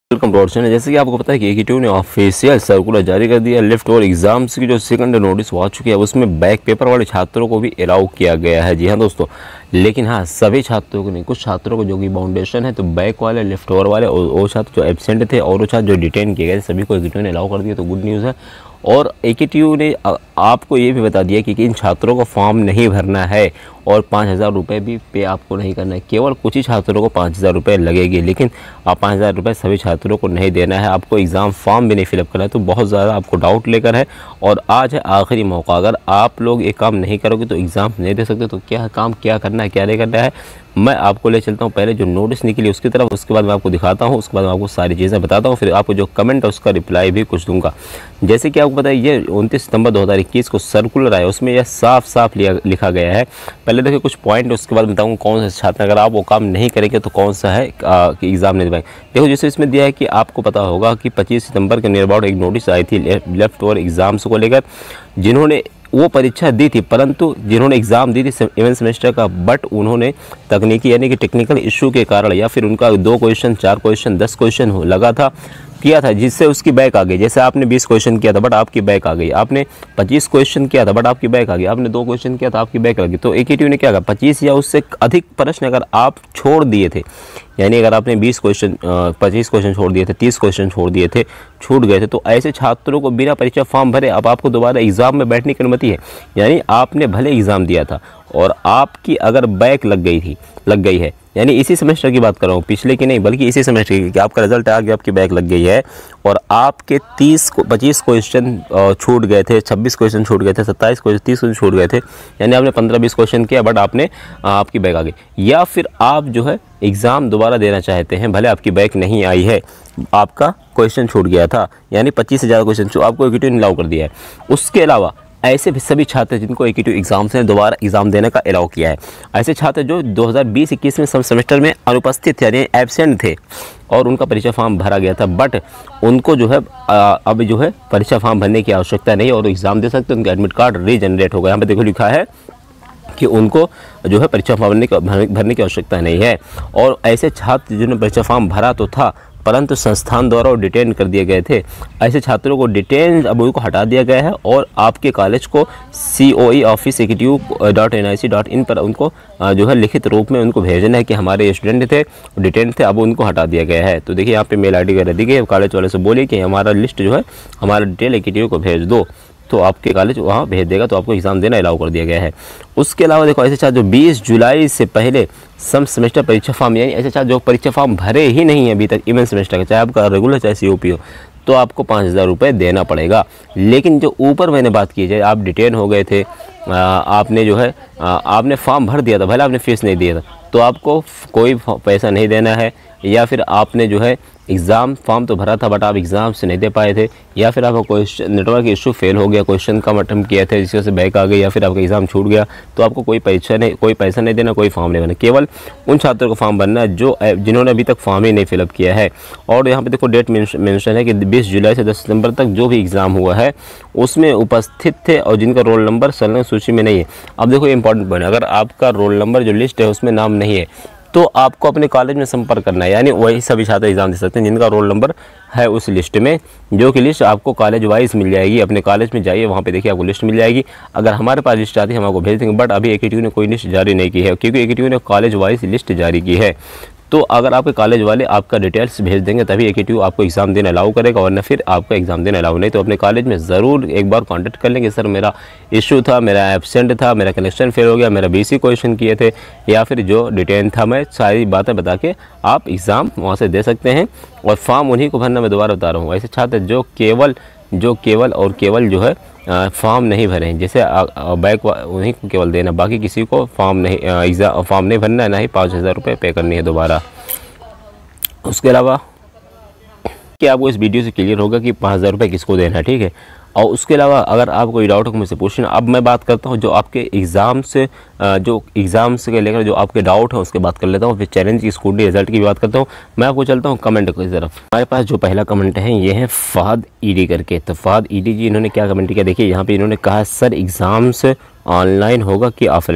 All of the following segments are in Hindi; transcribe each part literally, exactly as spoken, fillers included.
Welcome to channel. जैसे कि आपको पता है कि एकेटीयू ने ऑफिशियल सर्कुलर जारी कर दिया। लिफ्ट और एग्जाम्स की जो सेकंड नोटिस आ चुकी है उसमें बैक पेपर वाले छात्रों को भी अलाउ किया गया है। जी हाँ दोस्तों, लेकिन हाँ सभी छात्रों को नहीं, कुछ छात्रों को जो कि बाउंडेशन है तो बैक वाले, लिफ्ट ओवर वाले और वो छात्र जो एब्सेंट थे और वो छात्र जो डिटेन किए गए सभी को एकेटीयू ने अलाउ कर दिया, तो गुड न्यूज़ है। और एकेटीयू ने आपको ये भी बता दिया कि, कि इन छात्रों को फॉर्म नहीं भरना है और पाँच हज़ार रुपये भी पे आपको नहीं करना है। केवल कुछ ही छात्रों को पाँच हज़ार रुपये लगेगी, लेकिन आप पाँच हज़ार रुपये सभी छात्रों को नहीं देना है। आपको एग्ज़ाम फॉर्म भी नहीं फिलअप करना है। तो बहुत ज़्यादा आपको डाउट लेकर है और आज है आखिरी मौका। अगर आप लोग ये काम नहीं करोगे तो एग्ज़ाम नहीं दे सकते। तो क्या काम क्या करना है, क्या नहीं करना है, मैं आपको ले चलता हूँ पहले जो नोटिस निकली उसकी तरफ, उसके बाद मैं आपको दिखाता हूँ, उसके बाद मैं आपको सारी चीज़ें बताता हूँ, फिर आपको जो कमेंट है उसका रिप्लाई भी कुछ दूंगा। जैसे कि आपको पता है ये उनतीस सितंबर दो हज़ार इक्कीस को सर्कुलर आया, उसमें यह साफ साफ लिखा गया है। पहले देखिए कुछ पॉइंट, उसके बाद बताऊँगा कौन से छात्र अगर आप वो काम नहीं करेंगे तो कौन सा है कि एग्ज़ाम नहीं दे पाएंगे। देखो जैसे इसमें दिया है कि आपको पता होगा कि पच्चीस सितंबर के नियर अबाउट एक नोटिस आई थी लेफ्ट और एग्ज़ाम्स को लेकर, जिन्होंने वो परीक्षा दी थी, परंतु जिन्होंने एग्ज़ाम दी थी इवेंट सेमेस्टर का, बट उन्होंने तकनीकी यानी कि टेक्निकल इशू के कारण या फिर उनका दो क्वेश्चन, चार क्वेश्चन, दस क्वेश्चन लगा था किया था जिससे उसकी बैक आ गई। जैसे आपने बीस क्वेश्चन किया था बट आपकी बैक आ गई, आपने पच्चीस क्वेश्चन किया था बट आपकी बैक आ गई, आपने दो क्वेश्चन किया था आपकी बैक लगी। तो एकेटीयू ने क्या कहा, पच्चीस या उससे अधिक प्रश्न अगर आप छोड़ दिए थे, यानी अगर आपने बीस क्वेश्चन पच्चीस क्वेश्चन छोड़ दिए थे, तीस क्वेश्चन छोड़ दिए थे, छूट गए थे, तो ऐसे छात्रों को बिना परीक्षा फॉर्म भरे अब आपको दोबारा एग्ज़ाम में बैठने की अनुमति है। यानी आपने भले एग्ज़ाम दिया था और आपकी अगर बैक लग गई थी लग गई है, यानी इसी सेमेस्टर की बात कर रहा हूँ, पिछले की नहीं बल्कि इसी सेमेस्टर की, कि आपका रिजल्ट आ गया, आपकी बैक लग गई है और आपके तीस को पच्चीस क्वेश्चन छूट गए थे, छब्बीस क्वेश्चन छूट गए थे, सत्ताईस क्वेश्चन, तीस क्वेश्चन छूट गए थे, यानी आपने पंद्रह बीस क्वेश्चन किया बट आपने आपकी बैक आ गई, या फिर आप जो है एग्ज़ाम दोबारा देना चाहते हैं, भले आपकी बैक नहीं आई है, आपका क्वेश्चन छूट गया था, यानी पच्चीस से ज़्यादा क्वेश्चन आपको एकेटीयू ने अलाउ कर दिया है। उसके अलावा ऐसे भी सभी छात्र जिनको एकेटीयू एग्जाम से दोबारा एग्जाम देने का अलाउ किया है, ऐसे छात्र जो दो हज़ार बीस इक्कीस में सब सेमेस्टर में अनुपस्थित थे यानी एब्सेंट थे और उनका परीक्षा फॉर्म भरा गया था, बट उनको जो है अब जो है परीक्षा फॉर्म भरने की आवश्यकता नहीं है और एग्ज़ाम दे सकते हैं। उनका एडमिट कार्ड रीजनरेट होगा। यहाँ पर देखो लिखा है कि उनको जो है परीक्षा फॉर्म भरने की भरने की आवश्यकता नहीं है। और ऐसे छात्र जिन्होंने परीक्षा फॉर्म भरा तो था परंतु संस्थान द्वारा डिटेन कर दिए गए थे, ऐसे छात्रों को डिटेन अब उनको हटा दिया गया है और आपके कॉलेज को C O E office AKTU dot N I C dot in पर उनको जो है लिखित रूप में उनको भेजना है कि हमारे स्टूडेंट थे डिटेन थे, अब उनको हटा दिया गया है। तो देखिए यहाँ पे मेल आई डी वगैरह दी गई, कॉलेज वाले से बोलिए कि हमारा लिस्ट जो है हमारा डिटेल एकेटीयू को भेज दो, तो आपके कॉलेज वहाँ भेज देगा, तो आपको एग्ज़ाम देना अलाउ कर दिया गया है। उसके अलावा देखो ऐसे छात्र जो बीस जुलाई से पहले सम सेमेस्टर परीक्षा फॉर्म, यानी ऐसे छात्र जो परीक्षा फॉर्म भरे ही नहीं है अभी तक इवेंट सेमेस्टर का, चाहे आपका रेगुलर चाहे सी ओ पी हो, तो आपको पाँच हज़ार रुपये देना पड़ेगा। लेकिन जो ऊपर मैंने बात की जाए, आप डिटेन हो गए थे, आ, आपने जो है आ, आपने फॉर्म भर दिया था, भले आपने फीस नहीं दिया था, तो आपको कोई पैसा नहीं देना है। या फिर आपने जो है एग्ज़ाम फॉर्म तो भरा था बट आप एग्ज़ाम से नहीं दे पाए थे, या फिर आपका क्वेश्चन नेटवर्क इशू फेल हो गया, क्वेश्चन का अटेम्प्ट किया था जिसकी वजह से बैक आ गई, या फिर आपका एग्ज़ाम छूट गया, तो आपको कोई परीक्षा नहीं कोई पैसा नहीं देना, कोई फॉर्म नहीं भरना। केवल उन छात्रों को फॉर्म भरना है जो जिन्होंने अभी तक फॉर्म ही नहीं फिलअप किया है। और यहाँ पे देखो डेट मेंशन है कि बीस जुलाई से दस सितंबर तक जो भी एग्ज़ाम हुआ है उसमें उपस्थित थे और जिनका रोल नंबर संलग्न सूची में नहीं है। अब देखो ये इंपॉर्टेंट पॉइंट, अगर आपका रोल नंबर जो लिस्ट है उसमें नाम नहीं है तो आपको अपने कॉलेज में संपर्क करना है, यानी वही सभी छात्र एग्जाम दे सकते हैं जिनका रोल नंबर है उस लिस्ट में, जो कि लिस्ट आपको कॉलेज वाइज मिल जाएगी। अपने कॉलेज में जाइए, वहाँ पे देखिए आपको लिस्ट मिल जाएगी। अगर हमारे पास लिस्ट आती है हम आपको भेज देंगे, बट अभी एकेटीयू ने कोई लिस्ट जारी नहीं की है, क्योंकि एकेटीयू ने कॉलेज वाइज लिस्ट जारी की है। तो अगर आपके कॉलेज वाले आपका डिटेल्स भेज देंगे तभी एकेटीयू आपको एग्ज़ाम देना अलाउ करेगा, वरना फिर आपका एग्ज़ाम देना अलाउ नहीं। तो अपने कॉलेज में ज़रूर एक बार कांटेक्ट कर लेंगे, सर मेरा इशू था, मेरा एब्सेंट था, मेरा कनेक्शन फेल हो गया, मेरा बीसी क्वेश्चन किए थे, या फिर जो डिटेन था, मैं सारी बातें बता के आप एग्ज़ाम वहाँ से दे सकते हैं। और फॉर्म उन्हीं को भरना, मैं दोबारा बता रहा हूँ, ऐसे छात्र जो केवल जो केवल और केवल जो है फॉर्म नहीं भरे हैं, जैसे बैक उन्हीं को केवल देना, बाकी किसी को फॉर्म नहीं एग्ज़ाम फॉर्म नहीं भरना है, ना ही पाँच हज़ार रुपये पे करनी है दोबारा। उसके अलावा कि आपको इस वीडियो से क्लियर होगा कि पाँच हज़ार रुपये किसको देना है, ठीक है। और उसके अलावा अगर आपको कोई डाउट हो मुझसे पूछना। अब मैं बात करता हूँ जो आपके एग्ज़ाम से जो एग्ज़ाम्स के लेकर जो आपके डाउट है उसके बात कर लेता हूँ, फिर चैलेंज की स्कूटी रिजल्ट की भी बात करता हूँ। मैं आपको चलता हूँ कमेंट की तरफ। हमारे पास जो पहला कमेंट है ये है फ़हद ईडी करके। तो फ़हद ईडी जी इन्होंने क्या कमेंट किया, देखिए यहाँ पे इन्होंने कहा सर एग्ज़ाम्स ऑनलाइन होगा कि ऑफलाइन होगा।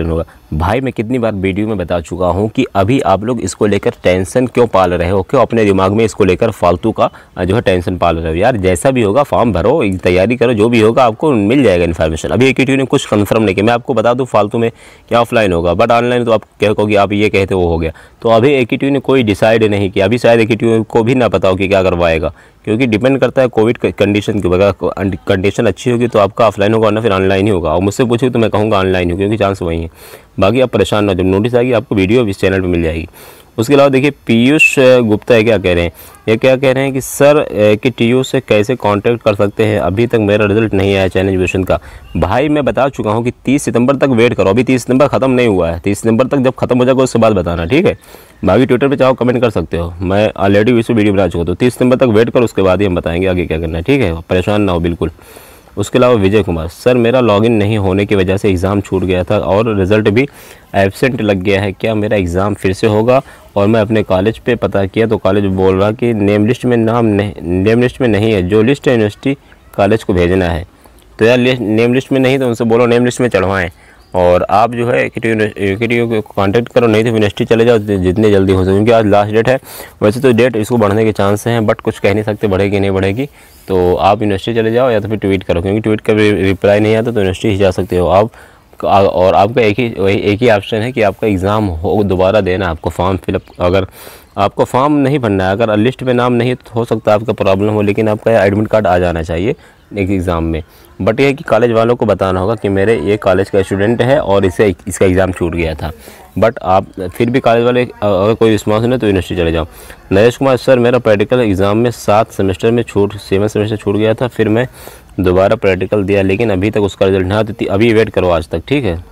भाई मैं कितनी बार वीडियो में बता चुका हूं कि अभी आप लोग इसको लेकर टेंशन क्यों पाल रहे हो, क्यों अपने दिमाग में इसको लेकर फालतू का जो है टेंशन पाल रहे हो। यार जैसा भी होगा फॉर्म भरो, तैयारी करो, जो भी होगा आपको मिल जाएगा इन्फॉर्मेशन। अभी एकेटीयू ने कुछ कंफर्म नहीं किया, मैं आपको बता दूं फालतू में क्या ऑफलाइन होगा, बट ऑनलाइन तो आप कहोगे आप ये कहते वो हो गया। तो अभी एकेटीयू ने कोई डिसाइड नहीं किया, अभी शायद एकेटीयू को भी ना पता हो कि क्या करवाएगा, क्योंकि डिपेंड करता है कोविड कंडीशन के। अगर कंडीशन अच्छी होगी तो आपका ऑफलाइन होगा, ना फिर ऑनलाइन ही होगा। और मुझसे पूछो तो मैं कहूँगा ऑनलाइन हो, क्योंकि चांस वही है। बाकी आप परेशान ना हो, जब नोटिस आएगी आपको वीडियो इस चैनल पे मिल जाएगी। उसके अलावा देखिए पीयूष गुप्ता है क्या कह रहे हैं, ये क्या कह रहे हैं कि सर कि टीयू से कैसे कांटेक्ट कर सकते हैं, अभी तक मेरा रिजल्ट नहीं आया चैलेंज एजुकेशन का। भाई मैं बता चुका हूं कि तीस सितंबर तक वेट करो, अभी तीस सितंबर खत्म नहीं हुआ है। तीस सितंबर तक जब खत्म हो जाएगा उसके बाद बताना, ठीक है। बाकी ट्विटर पे चाहो कमेंट कर सकते हो, मैं ऑलरेडी इस वीडियो बना चुका, तो तीस सितंबर तक वेट करो, उसके बाद ही हम बताएंगे आगे क्या करना है, ठीक है। परेशान ना हो बिल्कुल। उसके अलावा विजय कुमार, सर मेरा लॉगिन नहीं होने की वजह से एग्ज़ाम छूट गया था और रिज़ल्ट भी एब्सेंट लग गया है, क्या मेरा एग्ज़ाम फिर से होगा? और मैं अपने कॉलेज पे पता किया तो कॉलेज बोल रहा कि नेम लिस्ट में नाम नहीं, नेम लिस्ट में नहीं है, जो लिस्ट है यूनिवर्सिटी कॉलेज को भेजना है। तो यार नेम लिस्ट में नहीं तो उनसे बोलो नेम लिस्ट में चढ़वाएँ, और आप जो है एकेटीयू को कांटेक्ट करो, नहीं तो यूनिवर्सिटी चले जाओ जितनी जल्दी हो सके, क्योंकि आज लास्ट डेट है। वैसे तो डेट इसको बढ़ने के चांस हैं, बट कुछ कह नहीं सकते बढ़ेगी नहीं बढ़ेगी। तो आप यूनिवर्सिटी चले जाओ या तो फिर ट्वीट करो, क्योंकि ट्वीट का रिप्लाई नहीं आता तो यूनिवर्सिटी ही जा सकते हो आप। और आपका एक ही वही एक ही ऑप्शन है कि आपका एग्ज़ाम हो दोबारा देना, आपको फॉर्म फिलअप, अगर आपको फॉर्म नहीं भरना है, अगर लिस्ट में नाम नहीं तो हो सकता है आपका प्रॉब्लम हो, लेकिन आपका एडमिट कार्ड आ जाना चाहिए एक एग्ज़ाम में। बट ये है कि कॉलेज वालों को बताना होगा कि मेरे ये कॉलेज का स्टूडेंट है और इसे इसका एग्ज़ाम छूट गया था। बट आप फिर भी कॉलेज वाले अगर कोई रिस्पॉन्स नहीं तो यूनिवर्सिटी चले जाओ। नरेश कुमार, सर मेरा प्रैक्टिकल एग्ज़ाम में सात सेमेस्टर में छूट सेवन सेमेस्टर छूट गया था, फिर मैं दोबारा प्रैक्टिकल दिया लेकिन अभी तक उसका रिजल्ट नहीं आती, अभी वेट करो आज तक, ठीक है।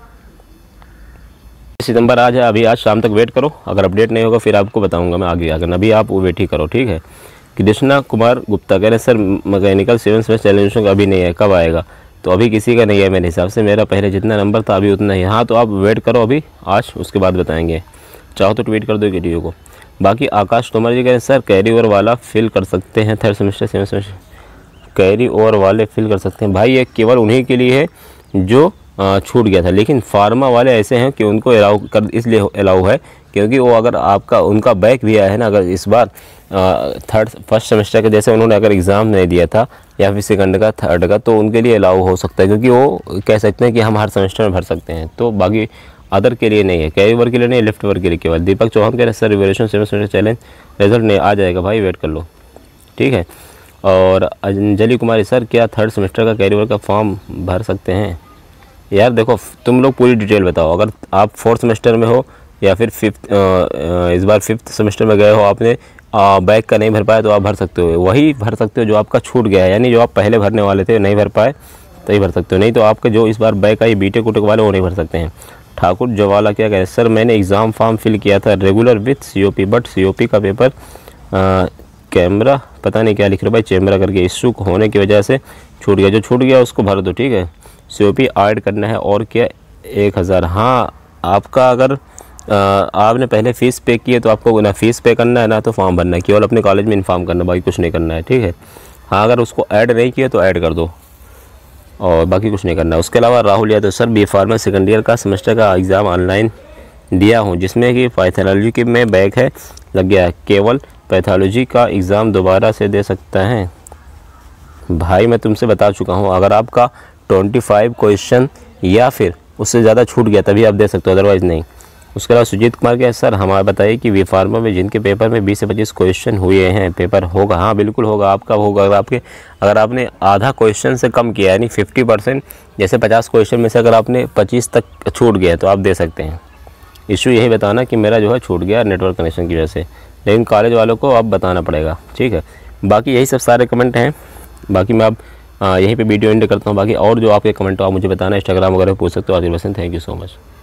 सितंबर आज है, अभी आज शाम तक वेट करो, अगर अपडेट नहीं होगा फिर आपको बताऊंगा मैं आगे आकर, अभी आप वो वेट ही करो, ठीक है। कृष्णा कुमार गुप्ता कह रहे हैं sir mechanical seven semester challenge का अभी नहीं है, कब आएगा? तो अभी किसी का नहीं है मेरे हिसाब से, मेरा पहले जितना नंबर था अभी उतना ही। हाँ तो आप वेट करो अभी आज, उसके बाद बताएंगे, चाहो तो ट्वीट कर दो एकेटीयू को। बाकी आकाश तोमर जी कह रहे हैं सर कैरी ओवर वाला फिल कर सकते हैं third semester seven semester, carry over वाले फिल कर सकते हैं। भाई ये केवल उन्हीं के लिए है जो छूट गया था, लेकिन फार्मा वाले ऐसे हैं कि उनको अलाउ कर इसलिए अलाउ है क्योंकि वो अगर आपका उनका बैक भी आया है ना, अगर इस बार थर्ड फर्स्ट सेमेस्टर का जैसे उन्होंने अगर एग्ज़ाम नहीं दिया था या फिर सेकंड का थर्ड का, तो उनके लिए अलाउ हो सकता है, क्योंकि वो कह सकते हैं कि हम हर सेमेस्टर में भर सकते हैं। तो बाकी अदर के लिए नहीं है, कैरी ओवर के लिए नहीं, लेफ्ट ओवर के लिए केवल। दीपक चौहान कह रहे हैं sir revolution seven semester challenge result नहीं आ जाएगा, भाई वेट कर लो, ठीक है। और अंजलि कुमारी, सर क्या थर्ड सेमेस्टर का कैरी ओवर का फॉर्म भर सकते हैं? यार देखो तुम लोग पूरी डिटेल बताओ, अगर आप फोर्थ सेमेस्टर में हो या फिर फिफ्थ इस बार फिफ्थ सेमेस्टर में गए हो, आपने बैक का नहीं भर पाया तो आप भर सकते हो, वही भर सकते हो जो आपका छूट गया है, यानी जो आप पहले भरने वाले थे नहीं भर पाए तो ही भर सकते हो, नहीं तो आपके जो इस बार बैक आई बीटेक उटेक वाले वो नहीं भर सकते हैं। ठाकुर जवाला क्या कह रहे हैं, सर मैंने एग्ज़ाम फॉर्म फिल किया था regular with COP, but COP का पेपर कैमरा पता नहीं क्या लिख रहे भाई, चैमरा करके इशू होने की वजह से छूट गया, जो छूट गया उसको भर दो, ठीक है। सीओपी ऐड करना है और क्या एक हज़ार, हाँ आपका अगर आ, आपने पहले फ़ीस पे की है तो आपको ना फ़ीस पे करना है ना तो फॉर्म भरना है, केवल अपने कॉलेज में इन्फॉर्म करना, बाकी कुछ नहीं करना है, ठीक है। हाँ अगर उसको ऐड नहीं किया तो ऐड कर दो और बाकी कुछ नहीं करना है। उसके अलावा Rahul Yadav, sir B pharma second year का सेमेस्टर का एग्ज़ाम ऑनलाइन दिया हूँ जिसमें कि पैथोलॉजी के में बैक है लग गया है, केवल पैथोलॉजी का एग्ज़ाम दोबारा से दे सकता है? भाई मैं तुमसे बता चुका हूँ, अगर आपका पच्चीस क्वेश्चन या फिर उससे ज़्यादा छूट गया तभी आप दे सकते हो, अदरवाइज़ नहीं। उसके अलावा सुजीत कुमार क्या है, सर हमारा बताइए कि वी फार्मा में जिनके पेपर में बीस से पच्चीस क्वेश्चन हुए हैं पेपर होगा? हाँ बिल्कुल होगा, आपका होगा। अगर आपके अगर आपने आधा क्वेश्चन से कम किया यानी फिफ्टी परसेंट, जैसे पचास क्वेश्चन में से अगर आपने पच्चीस तक छूट गया तो आप दे सकते हैं। इशू यही बताना कि मेरा जो है छूट गया नेटवर्क कनेक्शन की वजह से, लेकिन कॉलेज वालों को अब बताना पड़ेगा, ठीक है। बाकी यही सब सारे कमेंट हैं, बाकी मैं अब यहीं पे वीडियो एंड करता हूँ। बाकी और जो आपके कमेंट हो आप मुझे बताना, इंस्टाग्राम वगैरह पूछ सकते हो। Adil Hasan, thank you so much.